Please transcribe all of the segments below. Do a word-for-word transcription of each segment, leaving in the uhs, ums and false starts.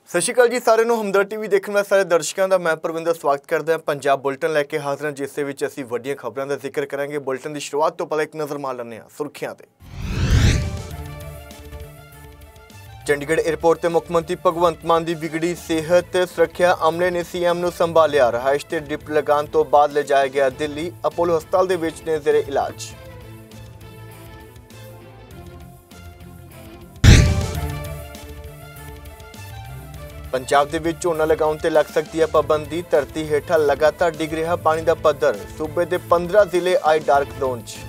ਸਤਿ ਸ਼੍ਰੀ ਅਕਾਲ ਜੀ ਸਾਰਿਆਂ ਨੂੰ। ਹਮਦਰਦ टीवी देखने वाले सारे दर्शकों का मैं परविंदर स्वागत करता ਹਾਂ। पंजाब बुलेटिन लैके हाजिर ਹਾਂ जिस ਦੇ ਵਿੱਚ ਅਸੀਂ ਵੱਡੀਆਂ ਖਬਰਾਂ ਦਾ ਜ਼ਿਕਰ ਕਰਾਂਗੇ। बुलेटिन ਦੀ शुरुआत ਤੋਂ ਪਹਿਲਾਂ ਇੱਕ ਨਜ਼ਰ ਮਾਰ ਲੈਂਦੇ ਹਾਂ ਸੁਰਖੀਆਂ ਤੇ। चंडीगढ़ एयरपोर्ट ਤੇ ਮੁੱਖ ਮੰਤਰੀ ਭਗਵੰਤ ਮਾਨ ਦੀ ਵਿਗੜੀ ਸਿਹਤ। ਸੁਰੱਖਿਆ ਅਮਲੇ ਨੇ ਸੀਐਮ ਨੂੰ ਸੰਭਾਲਿਆ। ਰਹਾਇਸ਼ ਤੇ ਡ੍ਰਿਪ ਲਗਾਉਣ ਤੋਂ ਬਾਅਦ ਲਿਜਾਇਆ ਗਿਆ ਦਿੱਲੀ। ਅਪੋਲੋ ਹਸਪਤਾਲ ਦੇ ਵਿੱਚ ਨੇ ਜ਼ੇਰੇ ਇਲਾਜ। पंजाब ਦੇ ਵਿੱਚ ਝੋਨਾ ਲਗਾਉਣ ਤੇ ਲੱਗ ਸਕਦੀ ਹੈ ਪਾਬੰਦੀ। ਧਰਤੀ ਹੇਠਾਂ ਲਗਾਤਾਰ ਡਿੱਗ ਰਿਹਾ ਪਾਣੀ ਦਾ ਪੱਧਰ। ਸੂਬੇ ਦੇ ਪੰਦਰਾਂ ਜ਼ਿਲ੍ਹੇ ਆਏ ਡਾਰਕ ਜ਼ੋਨ 'ਚ।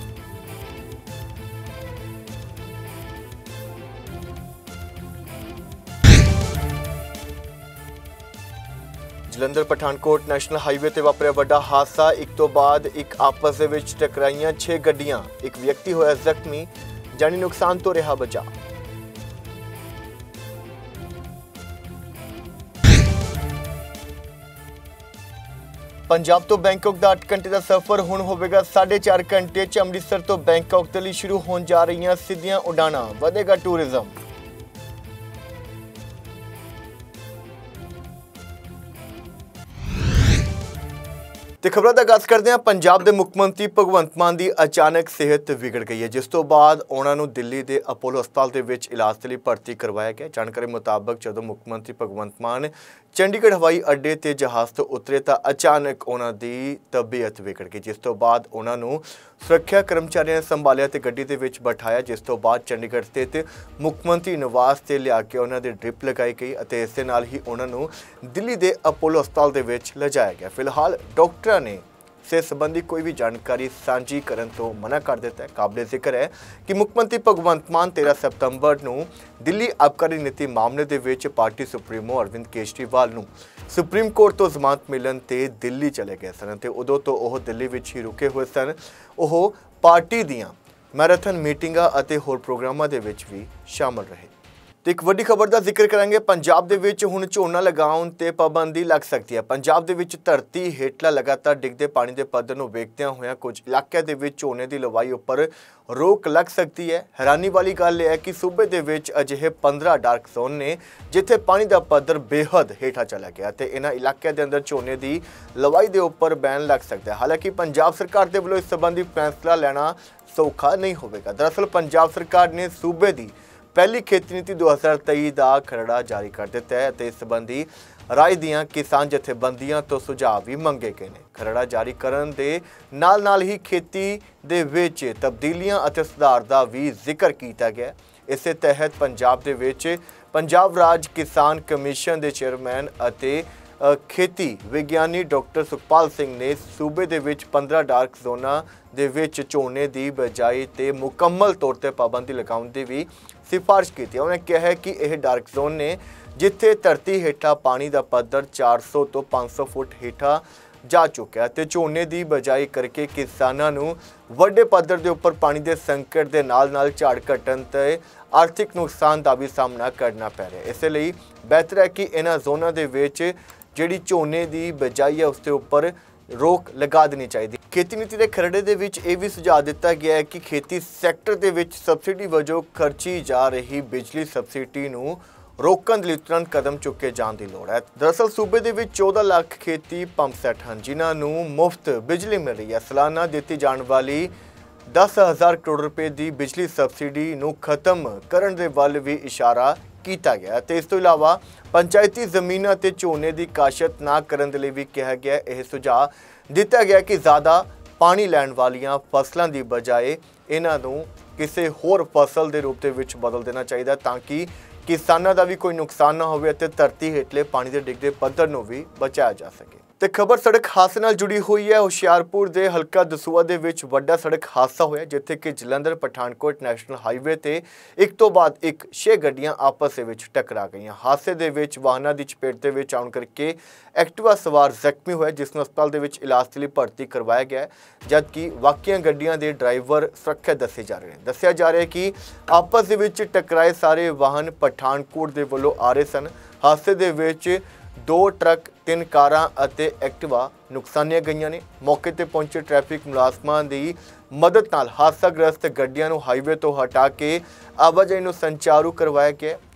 ਜਲੰਧਰ ਪਠਾਨਕੋਟ ਨੈਸ਼ਨਲ ਹਾਈਵੇ ਤੇ ਵਾਪਰਿਆ ਵੱਡਾ ਹਾਦਸਾ। ਇੱਕ ਤੋਂ ਬਾਅਦ ਇੱਕ ਆਪਸ ਦੇ ਵਿੱਚ ਟਕਰਾਈਆਂ ਛੇ ਗੱਡੀਆਂ। ਇੱਕ ਵਿਅਕਤੀ ਹੋਇਆ ਜ਼ਖਮੀ। ਜਾਨੀ ਨੁਕਸਾਨ ਤੋਂ ਰਿਹਾ ਬਚਾ। पंजाब तो बैंकॉक का आठ घंटे का सफर हुण होवेगा साढ़े चार घंटे च। अमृतसर तो बैंकॉक के लिए शुरू होने जा रही सीधियां उड़ाणां। वधेगा टूरिज्म। ਤੇ ਖਬਰਾਂ ਦਾ ਆਗਾਜ਼ ਕਰਦੇ ਹਾਂ। ਪੰਜਾਬ ਦੇ ਮੁੱਖ ਮੰਤਰੀ ਭਗਵੰਤ ਮਾਨ ਦੀ ਅਚਾਨਕ ਸਿਹਤ ਵਿਗੜ ਗਈ ਹੈ, ਜਿਸ ਤੋਂ ਬਾਅਦ ਉਹਨਾਂ ਨੂੰ ਦਿੱਲੀ ਦੇ ਅਪੋਲੋ ਹਸਪਤਾਲ ਦੇ ਵਿੱਚ ਇਲਾਜ ਲਈ ਭਰਤੀ ਕਰਵਾਇਆ ਗਿਆ। ਜਾਣਕਾਰੀ ਮੁਤਾਬਕ ਜਦੋਂ ਮੁੱਖ ਮੰਤਰੀ ਭਗਵੰਤ ਮਾਨ ਚੰਡੀਗੜ੍ਹ ਹਵਾਈ ਅੱਡੇ ਤੇ ਜਹਾਜ਼ ਤੋਂ ਉਤਰੇ ਤਾਂ ਅਚਾਨਕ ਉਹਨਾਂ ਦੀ ਤਬੀਅਤ ਵਿਗੜ ਗਈ, ਜਿਸ ਤੋਂ ਬਾਅਦ ਉਹਨਾਂ ਨੂੰ ਸੁਰੱਖਿਆ ਕਰਮਚਾਰੀਆਂ ਨੇ ਸੰਭਾਲਿਆ ਤੇ ਗੱਡੀ ਦੇ ਵਿੱਚ ਬਿਠਾਇਆ। ਜਿਸ ਤੋਂ ਬਾਅਦ ਚੰਡੀਗੜ੍ਹ ਸਥਿਤ ਮੁੱਖ ਮੰਤਰੀ ਨਿਵਾਸ ਤੇ ਲਿਆ ਕੇ ਉਹਨਾਂ ਦੀ ਡ੍ਰਿਪ ਲਗਾਈ ਗਈ ਅਤੇ ਇਸੇ ਨਾਲ ਹੀ ਉਹਨਾਂ ਨੂੰ ਦਿੱਲੀ ਦੇ ਅਪੋਲੋ ਹਸਪਤਾਲ ਦੇ ਵਿੱਚ ਲਿਜਾਇਆ ਗਿਆ। ਫਿਲਹਾਲ ਡਾਕਟਰਾਂ ਨੇ ਸਿਹਤ ਸੰਬੰਧੀ ਕੋਈ ਵੀ ਜਾਣਕਾਰੀ ਸਾਂਝੀ ਕਰਨ ਤੋਂ ਮਨਾ ਕਰ ਦਿੱਤਾ ਹੈ। ਕਾਬਲੇ ਜ਼ਿਕਰ ਹੈ ਕਿ ਮੁੱਖ ਮੰਤਰੀ ਭਗਵੰਤ ਮਾਨ ਤੇਰਾਂ ਸਤੰਬਰ ਨੂੰ ਦਿੱਲੀ ਆਬਕਾਰੀ ਨੀਤੀ ਮਾਮਲੇ ਦੇ ਵਿੱਚ ਪਾਰਟੀ ਸੁਪਰੀਮੋ ਅਰਵਿੰਦ ਕੇਜਰੀਵਾਲ ਨੂੰ ਸੁਪਰੀਮ ਕੋਰਟ ਤੋਂ ਜ਼ਮਾਨਤ ਮਿਲਣ ਤੇ ਦਿੱਲੀ ਚਲੇ ਗਏ ਸਨ ਤੇ ਉਦੋਂ ਤੋਂ ਉਹ ਦਿੱਲੀ ਵਿੱਚ ਹੀ ਰੁਕੇ ਹੋਏ ਸਨ। ਉਹ ਪਾਰਟੀ ਦੀਆਂ ਮੈਰਾਥਨ ਮੀਟਿੰਗਾਂ ਅਤੇ ਹੋਰ ਪ੍ਰੋਗਰਾਮਾਂ ਦੇ ਵਿੱਚ ਵੀ ਸ਼ਾਮਲ ਰਹੇ। ਤੇ ਇੱਕ ਵੱਡੀ ਖਬਰ ਦਾ ਜ਼ਿਕਰ ਕਰਾਂਗੇ। ਪੰਜਾਬ ਦੇ ਵਿੱਚ ਹੁਣ ਝੋਨਾ ਲਗਾਉਣ ਤੇ ਪਾਬੰਦੀ ਲੱਗ ਸਕਦੀ ਹੈ। ਪੰਜਾਬ ਦੇ ਵਿੱਚ ਧਰਤੀ ਹੇਠਲਾ ਲਗਾਤਾਰ ਡਿੱਗਦੇ ਪਾਣੀ ਦੇ ਪੱਧਰ ਨੂੰ ਵੇਖਦਿਆਂ ਹੋਇਆਂ ਕੁਝ ਇਲਾਕਿਆਂ ਦੇ ਵਿੱਚ ਝੋਨੇ ਦੀ ਲਵਾਈ ਉੱਪਰ ਰੋਕ ਲੱਗ ਸਕਦੀ ਹੈ। ਹੈਰਾਨੀ ਵਾਲੀ ਗੱਲ ਇਹ ਹੈ ਕਿ ਸੂਬੇ ਦੇ ਵਿੱਚ ਅਜਿਹੇ ਪੰਦਰਾਂ ਡਾਰਕ ਜ਼ੋਨ ਨੇ ਜਿੱਥੇ ਪਾਣੀ ਦਾ ਪੱਧਰ ਬੇਹੱਦ ਹੇਠਾਂ ਚਲਾ ਗਿਆ ਤੇ ਇਹਨਾਂ ਇਲਾਕਿਆਂ ਦੇ ਅੰਦਰ ਝੋਨੇ ਦੀ ਲਵਾਈ ਦੇ ਉੱਪਰ ਬੈਨ ਲੱਗ ਸਕਦਾ ਹੈ। ਹਾਲਾਂਕਿ ਪੰਜਾਬ ਸਰਕਾਰ ਦੇ ਵੱਲੋਂ ਇਸ ਸੰਬੰਧੀ ਫੈਸਲਾ ਲੈਣਾ ਸੌਖਾ ਨਹੀਂ ਹੋਵੇਗਾ। ਦਰਅਸਲ ਪੰਜਾਬ ਸਰਕਾਰ ਨੇ ਸੂਬੇ ਦੀ ਪਹਿਲੀ ਖੇਤੀ ਨੀਤੀ ਦੋ ਹਜ਼ਾਰ ਤੇਈ ਦਾ ਖਰੜਾ ਜਾਰੀ ਕਰ ਦਿੱਤਾ ਹੈ ਅਤੇ ਇਸ ਸੰਬੰਧੀ ਰਾਜ ਦੀਆਂ ਕਿਸਾਨ ਜਥੇਬੰਦੀਆਂ ਤੋਂ ਸੁਝਾਅ ਵੀ ਮੰਗੇ ਗਏ ਨੇ। ਖਰੜਾ ਜਾਰੀ ਕਰਨ ਦੇ ਨਾਲ ਨਾਲ ਹੀ ਖੇਤੀ ਦੇ ਵਿੱਚ ਤਬਦੀਲੀਆਂ ਅਤੇ ਸੁਧਾਰ ਦਾ ਵੀ ਜ਼ਿਕਰ ਕੀਤਾ ਗਿਆ। ਇਸੇ ਤਹਿਤ ਪੰਜਾਬ ਦੇ ਵਿੱਚ ਪੰਜਾਬ ਰਾਜ ਕਿਸਾਨ ਕਮਿਸ਼ਨ ਦੇ ਚੇਅਰਮੈਨ ਅਤੇ ਖੇਤੀ ਵਿਗਿਆਨੀ ਡਾਕਟਰ ਸੁਖਪਾਲ ਸਿੰਘ ਨੇ ਸੂਬੇ ਦੇ ਵਿੱਚ ਪੰਦਰਾਂ ਡਾਰਕ ਜ਼ੋਨਾਂ ਦੇ ਵਿੱਚ ਝੋਨੇ ਦੀ ਬਜਾਈ ਤੇ ਮੁਕੰਮਲ ਤੌਰ ਤੇ ਪਾਬੰਦੀ ਲਗਾਉਣ ਦੀ ਵੀ ਸਿਫਾਰਿਸ਼ ਕੀਤੀ। ਉਹਨੇ ਕਿਹਾ ਹੈ ਕਿ ਇਹ ਡਾਰਕ ਜ਼ੋਨ ਨੇ ਜਿੱਥੇ ਧਰਤੀ ਹੇਠਾਂ ਪਾਣੀ ਦਾ ਪੱਧਰ ਚਾਰ ਸੌ ਤੋਂ ਪੰਜ ਸੌ ਫੁੱਟ ਹੇਠਾਂ ਜਾ ਚੁੱਕਿਆ ਤੇ ਝੋਨੇ ਦੀ ਬਜਾਈ ਕਰਕੇ ਕਿਸਾਨਾਂ ਨੂੰ ਵੱਡੇ ਪੱਧਰ ਦੇ ਉੱਪਰ ਪਾਣੀ ਦੇ ਸੰਕਟ ਦੇ ਨਾਲ ਨਾਲ ਝਾੜ ਘਟਣ ਤੇ ਆਰਥਿਕ ਨੁਕਸਾਨ ਦਾ ਵੀ ਸਾਹਮਣਾ ਕਰਨਾ ਪੈ ਰਿਹਾ। ਇਸ ਲਈ ਬਿਹਤਰ ਹੈ ਕਿ ਇਹਨਾਂ ਜ਼ੋਨਾਂ ਦੇ ਵਿੱਚ ਜਿਹੜੀ ਝੋਨੇ ਦੀ ਬਜਾਈ ਹੈ ਉਸ ਦੇ ਉੱਪਰ ਰੋਕ ਲਗਾ ਦੇਣੀ ਚਾਹੀਦੀ। ਖੇਤੀ ਨੀਤੀ ਦੇ ਖਰੜੇ ਦੇ ਵਿੱਚ ਇਹ ਵੀ ਸੁਝਾਅ ਦਿੱਤਾ ਗਿਆ ਹੈ ਕਿ ਖੇਤੀ ਸੈਕਟਰ ਦੇ ਵਿੱਚ ਸਬਸਿਡੀ ਵਜੋਂ ਖਰਚੀ ਜਾ ਰਹੀ ਬਿਜਲੀ ਸਬਸਿਡੀ ਨੂੰ ਰੋਕਣ ਲਈ ਤੁਰੰਤ ਕਦਮ ਚੁੱਕੇ ਜਾਣ ਦੀ ਲੋੜ ਹੈ। ਦਰਅਸਲ ਸੂਬੇ ਦੇ ਵਿੱਚ ਚੌਦਾਂ ਲੱਖ ਖੇਤੀ ਪੰਪ ਸੈੱਟ ਹਨ ਜਿਨ੍ਹਾਂ ਨੂੰ ਮੁਫਤ ਬਿਜਲੀ ਮਿਲ ਰਹੀ ਹੈ। ਸਾਲਾਨਾ ਦਿੱਤੀ ਜਾਣ ਵਾਲੀ ਦਸ ਹਜ਼ਾਰ ਕਰੋੜ ਰੁਪਏ ਦੀ ਬਿਜਲੀ ਸਬਸਿਡੀ ਨੂੰ ਖਤਮ ਕਰਨ ਦੇ ਵੱਲ ਵੀ ਇਸ਼ਾਰਾ ਕੀਤਾ ਗਿਆ ਤੇ ਇਸ ਤੋਂ ਇਲਾਵਾ ਪੰਚਾਇਤੀ ਜ਼ਮੀਨਾਂ ਤੇ ਝੋਨੇ ਦੀ ਕਾਸ਼ਤ ਨਾ ਕਰਨ ਦੇ ਲਈ ਵੀ ਕਿਹਾ ਗਿਆ। ਇਹ ਸੁਝਾਅ ਦਿੱਤਾ ਗਿਆ ਕਿ ਜ਼ਿਆਦਾ ਪਾਣੀ ਲੈਣ ਵਾਲੀਆਂ ਫਸਲਾਂ ਦੀ ਬਜਾਏ ਇਹਨਾਂ ਨੂੰ ਕਿਸੇ ਹੋਰ ਫਸਲ ਦੇ ਰੂਪ ਦੇ ਵਿੱਚ ਬਦਲ ਦੇਣਾ ਚਾਹੀਦਾ ਤਾਂ ਕਿ ਕਿਸਾਨਾਂ ਦਾ ਵੀ ਕੋਈ ਨੁਕਸਾਨ ਨਾ ਹੋਵੇ ਅਤੇ ਧਰਤੀ ਹੇਠਲੇ ਪਾਣੀ ਦੇ ਡਿੱਗਦੇ ਪੱਧਰ ਨੂੰ ਵੀ ਬਚਾਇਆ ਜਾ ਸਕੇ। ਤੇ ਖਬਰ ਸੜਕ ਹਾਦਸੇ ਨਾਲ ਜੁੜੀ ਹੋਈ ਹੈ। ਹੁਸ਼ਿਆਰਪੁਰ ਦੇ ਹਲਕਾ ਦਸੂਆ ਦੇ ਵਿੱਚ ਵੱਡਾ ਸੜਕ ਹਾਦਸਾ ਹੋਇਆ ਜਿੱਥੇ ਕਿ ਜਲੰਧਰ ਪਠਾਨਕੋਟ ਨੈਸ਼ਨਲ ਹਾਈਵੇ ਤੇ ਇੱਕ ਤੋਂ ਬਾਅਦ ਇੱਕ ਛੇ ਗੱਡੀਆਂ ਆਪਸ ਦੇ ਵਿੱਚ ਟਕਰਾ ਗਈਆਂ। ਹਾਦਸੇ ਦੇ ਵਿੱਚ ਵਾਹਨਾਂ ਦੀ ਚਪੇਟ ਦੇ ਵਿੱਚ ਆਉਣ ਕਰਕੇ ਐਕਟਿਵਾ ਸਵਾਰ ਜ਼ਖਮੀ ਹੋਇਆ ਜਿਸ ਨੂੰ ਹਸਪਤਾਲ ਦੇ ਵਿੱਚ ਇਲਾਜ ਲਈ ਭਰਤੀ ਕਰਵਾਇਆ ਗਿਆ ਜਦਕਿ ਬਾਕੀਆਂ ਗੱਡੀਆਂ ਦੇ ਡਰਾਈਵਰ ਸੁਰੱਖਿਅਤ ਦੱਸੇ ਜਾ ਰਹੇ ਨੇ। ਦੱਸਿਆ ਜਾ ਰਿਹਾ ਕਿ ਆਪਸ ਦੇ ਵਿੱਚ ਟਕਰਾਏ ਸਾਰੇ ਵਾਹਨ ਪਠਾਨਕੋਟ ਦੇ ਵੱਲੋਂ ਆ ਰਹੇ ਸਨ। ਹਾਦਸੇ ਦੇ ਵਿੱਚ ਦੋ ਟਰੱਕ ਤਿੰਨ ਕਾਰਾਂ ਅਤੇ ਐਕਟਿਵਾ ਨੁਕਸਾਨੀਆਂ ਗਈਆਂ ਨੇ। ਮੌਕੇ ਤੇ ਪਹੁੰਚੇ ਟ੍ਰੈਫਿਕ ਮੁਲਾਜ਼ਮਾਂ ਦੀ ਮਦਦ ਨਾਲ ਹਾਦਸਾਗ੍ਰਸਤ ਗੱਡੀਆਂ ਨੂੰ ਹਾਈਵੇ ਤੋਂ ਹਟਾ ਕੇ ਆਵਾਜਾਈ ਨੂੰ ਸੰਚਾਰੂ ਕਰਵਾਇਆ ਗਿਆ।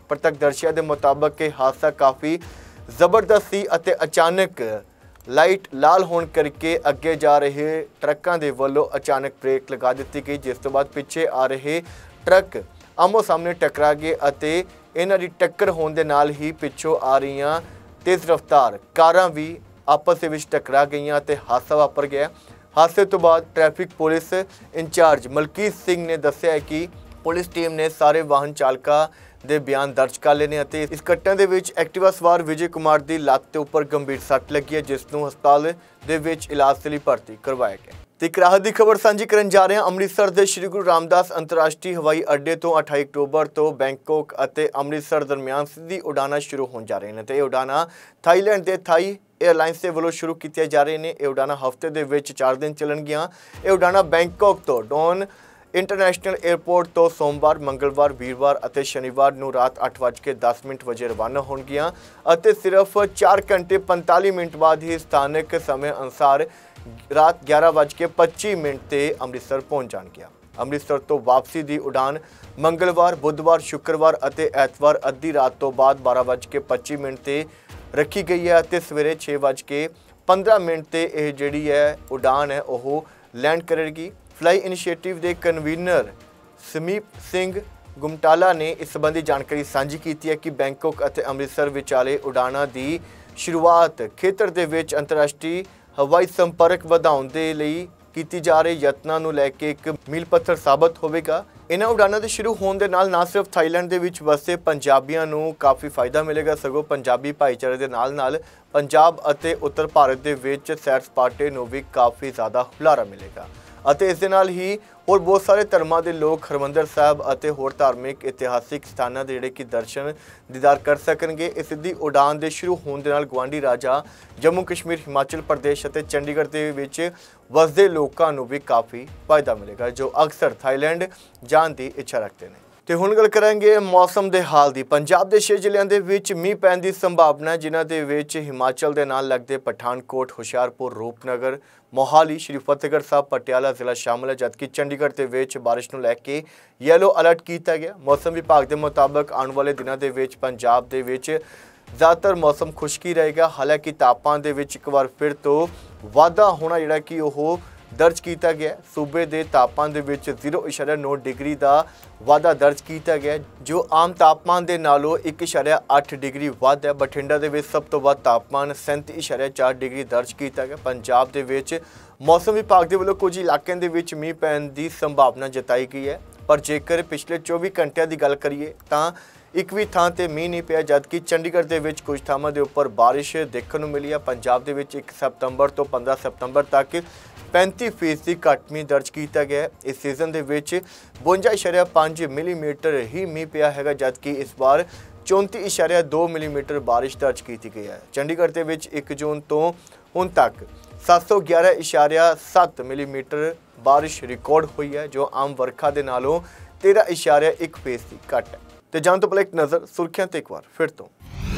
ਪ੍ਰਤੱਖਦਰਸ਼ੀਆਂ ਦੇ ਮੁਤਾਬਕ ਇਹ ਹਾਦਸਾ ਕਾਫੀ ਜ਼ਬਰਦਸਤ ਸੀ ਅਤੇ ਅਚਾਨਕ ਲਾਈਟ ਲਾਲ ਹੋਣ ਕਰਕੇ ਅੱਗੇ ਜਾ ਰਹੇ ਟਰੱਕਾਂ ਦੇ ਵੱਲੋਂ ਅਚਾਨਕ ਬ੍ਰੇਕ ਲਗਾ ਦਿੱਤੀ ਗਈ, ਜਿਸ ਤੋਂ ਬਾਅਦ ਪਿੱਛੇ ਆ ਰਹੇ ਟਰੱਕ ਆਮੋ ਸਾਹਮਣੇ ਟਕਰਾ ਗਏ ਅਤੇ ਇਹਨਾਂ ਦੀ ਟੱਕਰ ਹੋਣ ਦੇ ਨਾਲ ਹੀ ਪਿੱਛੋਂ ਆ ਰਹੀਆਂ ਤੇਜ਼ ਰਫ਼ਤਾਰ ਕਾਰਾਂ ਵੀ ਆਪਸ ਦੇ ਵਿੱਚ ਟਕਰਾ ਗਈਆਂ ਅਤੇ ਹਾਦਸਾ ਵਾਪਰ ਗਿਆ। ਹਾਦਸੇ ਤੋਂ ਬਾਅਦ traffic police incharge Malkit Singh ਨੇ ਦੱਸਿਆ ਕਿ ਪੁਲਿਸ ਟੀਮ ਨੇ ਸਾਰੇ ਵਾਹਨ ਚਾਲਕਾਂ ਦੇ ਬਿਆਨ ਦਰਜ ਕਰ ਲਏ ਨੇ ਅਤੇ ਇਸ ਘਟਨਾ ਦੇ ਵਿੱਚ ਐਕਟਿਵਾ ਸਵਾਰ ਵਿਜੇ ਕੁਮਾਰ ਦੀ ਲੱਤ ਦੇ ਉੱਪਰ ਗੰਭੀਰ ਸੱਟ ਲੱਗੀ ਹੈ, ਜਿਸ ਨੂੰ ਹਸਪਤਾਲ ਦੇ ਵਿੱਚ ਇਲਾਜ ਲਈ ਭਰਤੀ ਕਰਵਾਇਆ ਗਿਆ। ਤੇ ਇੱਕ ਰਾਹਤ ਦੀ ਖਬਰ ਸਾਂਝੀ ਕਰਨ ਜਾ ਰਹੇ ਹਾਂ। ਅੰਮ੍ਰਿਤਸਰ ਦੇ ਸ਼੍ਰੀ ਗੁਰੂ ਰਾਮਦਾਸ ਅੰਤਰਰਾਸ਼ਟਰੀ ਹਵਾਈ ਅੱਡੇ ਤੋਂ ਅਠਾਈ ਅਕਤੂਬਰ ਤੋਂ ਬੈਂਕਾਕ ਅਤੇ ਅੰਮ੍ਰਿਤਸਰ ਦਰਮਿਆਨ ਸਿੱਧੀ ਉਡਾਨਾਂ ਸ਼ੁਰੂ ਹੋਣ ਜਾ ਰਹੀਆਂ ਨੇ ਤੇ ਇਹ ਉਡਾਨਾਂ ਥਾਈਲੈਂਡ ਦੇ ਥਾਈ 에ਅਰਲਾਈਨਸ ਦੇ ਵੱਲੋਂ ਸ਼ੁਰੂ ਕੀਤੀਆਂ ਜਾ ਰਹੀਆਂ ਨੇ। ਇਹ ਉਡਾਨਾਂ ਹਫ਼ਤੇ ਦੇ ਵਿੱਚ ਚਾਰ ਦਿਨ ਚੱਲਣਗੀਆਂ। ਇਹ ਉਡਾਨਾਂ ਬੈਂਕਾਕ ਤੋਂ ਡੌਨ ਇੰਟਰਨੈਸ਼ਨਲ 에ਅਰਪੋਰਟ ਤੋਂ ਸੋਮਵਾਰ, ਮੰਗਲਵਾਰ, ਵੀਰਵਾਰ ਅਤੇ ਸ਼ਨੀਵਾਰ ਨੂੰ ਰਾਤ ਅੱਠ ਵੱਜ ਕੇ ਦਸ ਮਿੰਟ ਵਜੇ ਰਵਾਨਾ ਹੋਣਗੀਆਂ ਅਤੇ ਸਿਰਫ ਚਾਰ ਘੰਟੇ ਪੰਤਾਲੀ ਮਿੰਟ ਬਾਅਦ ਹੀ ਸਥਾਨਕ ਸਮੇਂ ਅਨੁਸਾਰ ਰਾਤ ਗਿਆਰਾਂ ਵੱਜ ਕੇ ਪੱਚੀ ਮਿੰਟ ਤੇ ਅੰਮ੍ਰਿਤਸਰ ਪਹੁੰਚ ਜਾਣਗੀਆਂ। ਅੰਮ੍ਰਿਤਸਰ ਤੋਂ ਵਾਪਸੀ ਦੀ ਉਡਾਨ ਮੰਗਲਵਾਰ, ਬੁੱਧਵਾਰ, ਸ਼ੁੱਕਰਵਾਰ ਅਤੇ ਐਤਵਾਰ ਅੱਧੀ ਰਾਤ ਤੋਂ ਬਾਅਦ ਬਾਰਾਂ ਵੱਜ ਕੇ ਪੱਚੀ ਮਿੰਟ ਤੇ ਰੱਖੀ ਗਈ ਹੈ ਅਤੇ ਸਵੇਰੇ ਛੇ ਵੱਜ ਕੇ ਪੰਦਰਾਂ ਮਿੰਟ ਤੇ ਇਹ ਜਿਹੜੀ ਹੈ ਉਡਾਨ ਹੈ ਉਹ ਲੈਂਡ ਕਰੇਗੀ। ਫਲਾਈ ਇਨੀਸ਼ੀਏਟਿਵ ਦੇ ਕਨਵੀਨਰ ਸਮੀਪ ਸਿੰਘ ਗੁਮਟਾਲਾ ਨੇ ਇਸ ਸੰਬੰਧੀ ਜਾਣਕਾਰੀ ਸਾਂਝੀ ਕੀਤੀ ਹੈ ਕਿ ਬੈਂਕਾਕ ਅਤੇ ਅੰਮ੍ਰਿਤਸਰ ਵਿਚਾਲੇ ਉਡਾਨਾਂ ਦੀ ਸ਼ੁਰੂਆਤ ਖੇਤਰ ਦੇ ਵਿੱਚ ਅੰਤਰਰਾਸ਼ਟਰੀ ਹਵਾਈ ਸੰਪਰਕ ਵਧਾਉਣ ਦੇ ਲਈ ਕੀਤੀ ਜਾ ਰਹੇ ਯਤਨਾਂ ਨੂੰ ਲੈ ਕੇ ਇੱਕ ਮੀਲ ਪੱਥਰ ਸਾਬਤ ਹੋਵੇਗਾ। ਇਹਨਾਂ ਉਡਾਨਾਂ ਦੇ ਸ਼ੁਰੂ ਹੋਣ ਦੇ ਨਾਲ ਨਾ ਸਿਰਫ ਥਾਈਲੈਂਡ ਦੇ ਵਿੱਚ ਵਸਦੇ ਪੰਜਾਬੀਆਂ ਨੂੰ ਕਾਫੀ ਫਾਇਦਾ ਮਿਲੇਗਾ, ਸਗੋਂ ਪੰਜਾਬੀ ਭਾਈਚਾਰੇ ਦੇ ਨਾਲ ਨਾਲ ਪੰਜਾਬ ਅਤੇ ਉੱਤਰ ਭਾਰਤ ਦੇ ਵਿੱਚ ਸੈਰ ਸਪਾਟੇ ਨੂੰ ਵੀ ਕਾਫੀ ਜ਼ਿਆਦਾ ਹੁਲਾਰਾ ਮਿਲੇਗਾ ਅਤੇ ਇਸ ਦੇ ਨਾਲ ਹੀ ਹੋਰ ਬਹੁਤ ਸਾਰੇ ਧਰਮਾਂ ਦੇ ਲੋਕ ਹਰਿਮੰਦਰ ਸਾਹਿਬ ਅਤੇ ਹੋਰ ਧਾਰਮਿਕ ਇਤਿਹਾਸਿਕ ਸਥਾਨਾਂ ਦੇ ਜਿਹੜੇ ਕਿ ਦਰਸ਼ਨ ਦੀਦਾਰ ਕਰ ਸਕਣਗੇ। ਇਸ ਦੀ ਉਡਾਨ ਦੇ ਸ਼ੁਰੂ ਹੋਣ ਦੇ ਨਾਲ ਗੁਆਂਢੀ ਰਾਜਾਂ ਜੰਮੂ ਕਸ਼ਮੀਰ, ਹਿਮਾਚਲ ਪ੍ਰਦੇਸ਼ ਅਤੇ ਚੰਡੀਗੜ੍ਹ ਦੇ ਵਿੱਚ ਵਸਦੇ ਲੋਕਾਂ ਨੂੰ ਵੀ ਕਾਫੀ ਫਾਇਦਾ ਮਿਲੇਗਾ, ਜੋ ਅਕਸਰ ਥਾਈਲੈਂਡ ਜਾਣ ਦੀ ਇੱਛਾ ਰੱਖਦੇ ਨੇ। ਤੇ ਹੁਣ ਗੱਲ ਕਰਾਂਗੇ ਮੌਸਮ ਦੇ ਹਾਲ ਦੀ। ਪੰਜਾਬ ਦੇ ਛੇ ਜ਼ਿਲ੍ਹਿਆਂ ਦੇ ਵਿੱਚ ਮੀਂਹ ਪੈਣ ਦੀ ਸੰਭਾਵਨਾ, ਜਿਨ੍ਹਾਂ ਦੇ ਵਿੱਚ ਹਿਮਾਚਲ ਦੇ ਨਾਲ ਲੱਗਦੇ ਪਠਾਨਕੋਟ, ਹੁਸ਼ਿਆਰਪੁਰ, ਰੂਪਨਗਰ, ਮੋਹਾਲੀ, ਸ਼੍ਰੀ ਫਤਿਹਗੜ੍ਹ ਸਾਹਿਬ, ਪਟਿਆਲਾ ਜ਼ਿਲ੍ਹਾ ਸ਼ਾਮਲ ਹੈ, ਜਦਕਿ ਚੰਡੀਗੜ੍ਹ ਦੇ ਵਿੱਚ ਬਾਰਿਸ਼ ਨੂੰ ਲੈ ਕੇ ਯੈਲੋ ਅਲਰਟ ਕੀਤਾ ਗਿਆ। ਮੌਸਮ ਵਿਭਾਗ ਦੇ ਮੁਤਾਬਕ ਆਉਣ ਵਾਲੇ ਦਿਨਾਂ ਦੇ ਵਿੱਚ ਪੰਜਾਬ ਦੇ ਵਿੱਚ ਜ਼ਿਆਦਾਤਰ ਮੌਸਮ ਖੁਸ਼ਕੀ ਰਹੇਗਾ। ਹਾਲਾਂਕਿ ਤਾਪਮਾਨ ਦੇ ਵਿੱਚ ਇੱਕ ਵਾਰ ਫਿਰ ਤੋਂ ਵਾਧਾ ਹੋਣਾ ਜਿਹੜਾ ਕਿ ਉਹ ਦਰਜ ਕੀਤਾ ਗਿਆ। ਸੂਬੇ ਦੇ ਤਾਪਮਾਨ ਦੇ ਵਿੱਚ ਜ਼ੀਰੋ ਇਸ਼ਾਰਿਆ ਨੌ ਡਿਗਰੀ ਦਾ ਵਾਧਾ ਦਰਜ ਕੀਤਾ ਗਿਆ, ਜੋ ਆਮ ਤਾਪਮਾਨ ਦੇ ਨਾਲੋਂ ਇੱਕ ਇਸ਼ਾਰਿਆ ਅੱਠ ਡਿਗਰੀ ਵੱਧ ਹੈ। ਬਠਿੰਡਾ ਦੇ ਵਿੱਚ ਸਭ ਤੋਂ ਵੱਧ ਤਾਪਮਾਨ ਸੈਂਤੀ ਇਸ਼ਾਰਿਆ ਚਾਰ ਡਿਗਰੀ ਦਰਜ ਕੀਤਾ ਗਿਆ। ਪੰਜਾਬ ਦੇ ਵਿੱਚ ਮੌਸਮ ਵਿਭਾਗ ਦੇ ਵੱਲੋਂ ਕੁਝ ਇਲਾਕਿਆਂ ਦੇ ਵਿੱਚ ਮੀਂਹ ਪੈਣ ਦੀ ਸੰਭਾਵਨਾ ਜਤਾਈ ਗਈ ਹੈ, ਪਰ ਜੇਕਰ ਪਿਛਲੇ ਚੌਵੀ ਘੰਟਿਆਂ ਦੀ ਗੱਲ ਕਰੀਏ ਤਾਂ ਇੱਕ ਵੀ ਥਾਂ ਤੇ ਮੀਂਹ ਨਹੀਂ ਪਿਆ, ਜਦਕਿ ਚੰਡੀਗੜ੍ਹ ਦੇ ਵਿੱਚ ਕੁਝ ਥਾਵਾਂ ਦੇ ਉੱਪਰ ਬਾਰਿਸ਼ ਦੇਖਣ ਨੂੰ ਮਿਲੀ ਹੈ। ਪੰਜਾਬ ਦੇ ਵਿੱਚ ਇੱਕ ਸਤੰਬਰ ਤੋਂ ਪੰਦਰਾਂ ਸਤੰਬਰ ਤੱਕ ਪੈਂਤੀ ਫੀਸਦੀ ਘੱਟ ਮੀਂਹ ਦਰਜ ਕੀਤਾ ਗਿਆ। ਇਸ ਸੀਜ਼ਨ ਦੇ ਵਿੱਚ ਬਵੰਜਾ ਇਸ਼ਾਰਿਆ ਪੰਜ ਮਿਲੀਮੀਟਰ ਹੀ ਮੀਂਹ ਪਿਆ ਹੈਗਾ, ਜਦਕਿ ਇਸ ਵਾਰ ਚੌਂਤੀ ਇਸ਼ਾਰਿਆ ਦੋ ਮਿਲੀਮੀਟਰ ਬਾਰਿਸ਼ ਦਰਜ ਕੀਤੀ ਗਈ ਹੈ। ਚੰਡੀਗੜ੍ਹ ਦੇ ਵਿੱਚ ਇੱਕ ਜੂਨ ਤੋਂ ਹੁਣ ਤੱਕ ਸੱਤ ਸੌ ਗਿਆਰਾਂ ਇਸ਼ਾਰਿਆ ਸੱਤ ਮਿਲੀਮੀਟਰ ਬਾਰਿਸ਼ ਰਿਕਾਰਡ ਹੋਈ ਹੈ, ਜੋ ਆਮ ਵਰਖਾ ਦੇ ਨਾਲੋਂ ਤੇਰਾਂ ਇਸ਼ਾਰਿਆ ਇੱਕ ਫੀਸਦੀ ਘੱਟ ਹੈ। ਤੇ ਜਾਣ ਤੋਂ ਪਹਿਲਾਂ ਇੱਕ ਨਜ਼ਰ ਸੁਰਖੀਆਂ ਤੇ ਇੱਕ ਵਾਰ ਫਿਰ ਤੋਂ।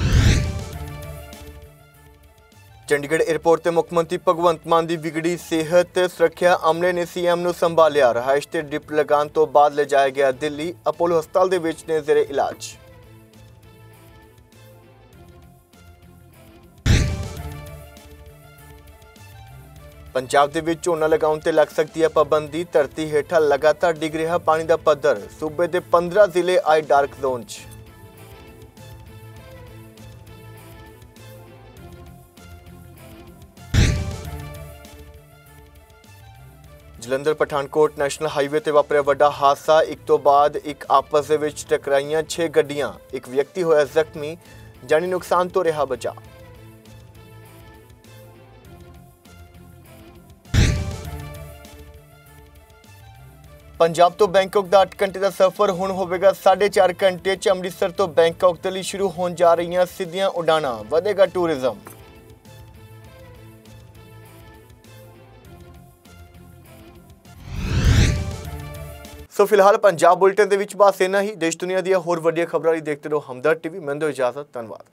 ਚੰਡੀਗੜ੍ਹ 에ਅਰਪੋਰਟ ਤੇ ਮੁੱਖ ਮੰਤਰੀ ਭਗਵੰਤ ਮਾਨ ਦੀ ਵਿਗੜੀ ਸਿਹਤ, ਸੁਰੱਖਿਆ ਅਮਲੇ ਨੇ ਸੀਐਮ ਨੂੰ ਸੰਭਾਲਿਆ। ਰਿਹਾਇਸ਼ ਤੇ ਡ੍ਰਿਪ ਲਗਾਉਣ ਤੋਂ ਬਾਅਦ ਲਿਜਾਇਆ ਗਿਆ ਦਿੱਲੀ। ਅਪੋਲੋ ਹਸਪਤਾਲ ਦੇ ਵਿੱਚ ਨੇ ਜ਼ੇਰੇ ਇਲਾਜ। ਪੰਜਾਬ ਦੇ ਵਿੱਚ ਝੋਨਾ ਲਗਾਉਣ ਤੇ ਲੱਗ ਸਕਦੀ ਹੈ ਪਾਬੰਦੀ। ਧਰਤੀ ਹੇਠਾਂ ਲਗਾਤਾਰ ਡਿੱਗ ਰਿਹਾ ਪਾਣੀ ਦਾ ਪੱਧਰ। ਸੂਬੇ ਦੇ ਪੰਦਰਾਂ ਜ਼ਿਲ੍ਹੇ ਆਏ ਡਾਰਕ ਜ਼ੋਨ 'ਚ। ਜਲੰਧਰ ਪਠਾਨਕੋਟ ਨੈਸ਼ਨਲ ਹਾਈਵੇ ਤੇ ਵਾਪਰਿਆ ਵੱਡਾ ਹਾਦਸਾ। ਇੱਕ ਤੋਂ ਬਾਅਦ ਇੱਕ ਆਪਸ ਦੇ ਵਿੱਚ ਟਕਰਾਈਆਂ ਛੇ ਗੱਡੀਆਂ। ਇੱਕ ਵਿਅਕਤੀ ਹੋਇਆ ਜ਼ਖਮੀ, ਜਾਨੀ ਨੁਕਸਾਨ ਤੋਂ ਰਿਹਾ ਬਚਾ। ਪੰਜਾਬ ਤੋਂ ਬੈਂਕਾਕ ਦਾ ਅੱਠ ਘੰਟੇ ਦਾ ਸਫ਼ਰ ਹੁਣ ਹੋਵੇਗਾ ਸਾਢੇ ਚਾਰ ਘੰਟੇ 'ਚ। ਅੰਮ੍ਰਿਤਸਰ ਤੋਂ ਬੈਂਕਾਕ ਦੇ ਲਈ ਸ਼ੁਰੂ ਹੋਣ ਜਾ ਰਹੀਆਂ ਸਿੱਧੀਆਂ ਉਡਾਣਾਂ, ਵਧੇਗਾ ਟੂਰਿਜ਼ਮ। ਸੋ ਫਿਲਹਾਲ ਪੰਜਾਬ ਬੁਲੇਟਿਨ ਦੇ ਵਿੱਚ ਬਸ ਇੰਨਾ ਹੀ। ਦੇਸ਼ ਦੁਨੀਆ ਦੀਆਂ ਹੋਰ ਵੱਡੀਆਂ ਖਬਰਾਂ ਲਈ ਦੇਖਦੇ ਰਹੋ ਹਮਦਰਦ ਟੀਵੀ। ਮੈਨੂੰ ਦਿਓ ਇਜਾਜ਼ਤ, ਧੰਨਵਾਦ।